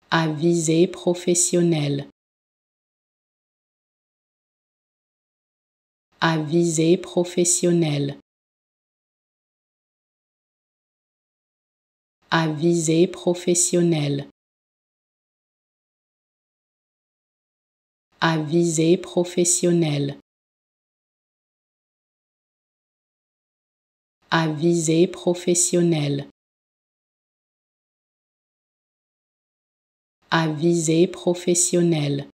À visée professionnelle. À visée professionnelle. À visée professionnelle. À visée professionnelle. À visée professionnelle. À visée professionnelle.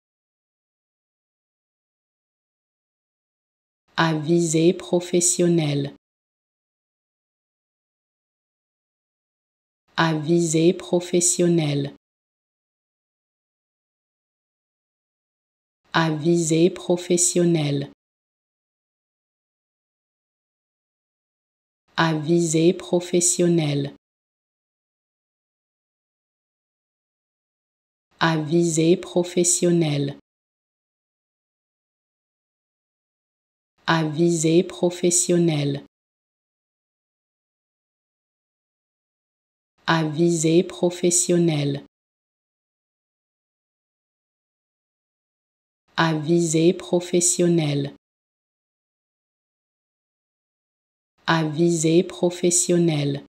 À visée professionnelle. À visée professionnelle. À visée professionnelle. À visée professionnelle. À visée professionnelle. À visée professionnelle. À visée professionnelle. À visée professionnelle. À visée professionnelle.